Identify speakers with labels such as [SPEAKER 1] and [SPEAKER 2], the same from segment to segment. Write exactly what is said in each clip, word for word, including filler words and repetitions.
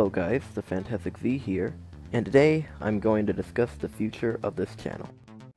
[SPEAKER 1] Hello guys, TheFantasticZ here, and today I'm going to discuss the future of this channel.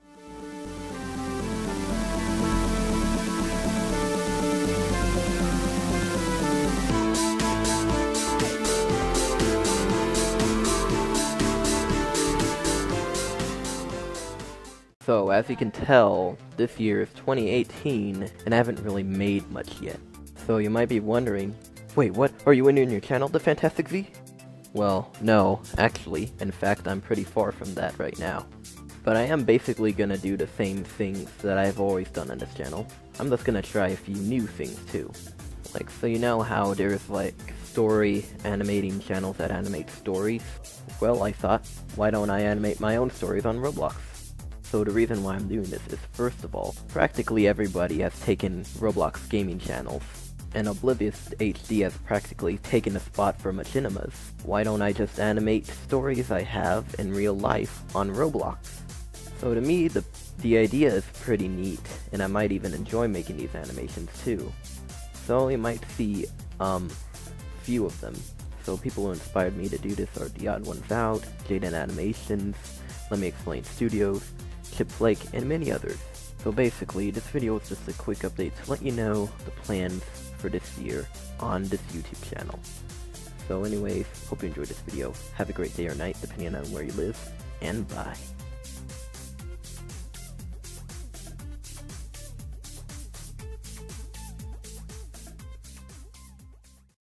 [SPEAKER 1] So, as you can tell, this year is twenty eighteen, and I haven't really made much yet. So you might be wondering, wait, what? Are you in your channel, TheFantasticZ? Well, no, actually. In fact, I'm pretty far from that right now. But I am basically gonna do the same things that I've always done on this channel. I'm just gonna try a few new things too. Like, so you know how there's like story animating channels that animate stories? Well, I thought, why don't I animate my own stories on Roblox? So the reason why I'm doing this is, first of all, practically everybody has taken Roblox gaming channels, and Oblivious H D has practically taken a spot for machinimas. Why don't I just animate stories I have in real life on Roblox? So to me, the, the idea is pretty neat, and I might even enjoy making these animations too. So you might see um, few of them. So people who inspired me to do this are The Odd Ones Out, Jaden Animations, Let Me Explain Studios, Chip Lake, and many others. So basically, this video is just a quick update to let you know the plans for this year on this YouTube channel. So anyways, hope you enjoyed this video. Have a great day or night, depending on where you live, and bye.